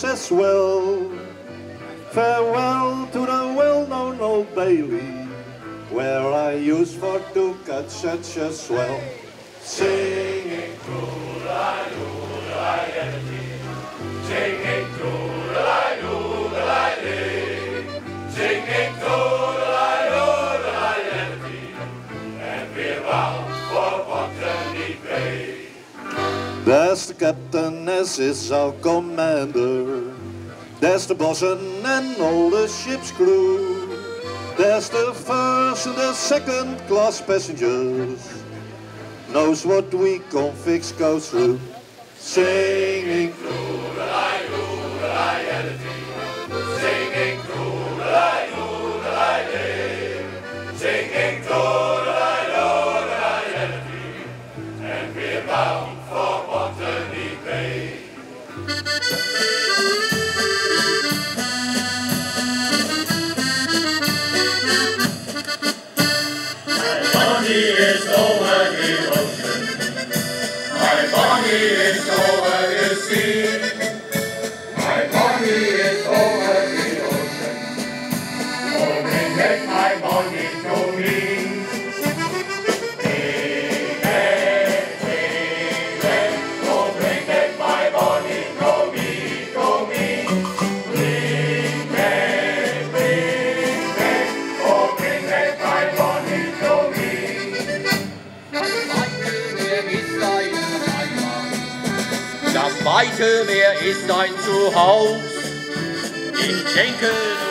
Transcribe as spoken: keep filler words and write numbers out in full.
as well. Farewell to the well-known Old Bailey, where I used for to cut such a swell. Singing toodle-I-doodle-I-dee, singing toodle-I-doodle-I-dee, singing toodle-I-doodle-I-dee, and we're bound for Botany Bay. There's the captain as is our commander. There's the bosun and all the ship's crew. There's the first and the second class passengers. Knows what we convicts go through. Singing toodle-I-doodle-I-dee, singing toodle-I-doodle-I-dee, singing toodle-I-doodle-I-dee, and we're bound for Botany Bay. Is over the ocean, my body is over the sea, my body is over the ocean, oh bring back my body to me. Bring back, bring back, oh bring back my body to me, to me. Bring back, bring back, oh bring back my body to me. Das weite Meer ist ein Zuhause. Ich denke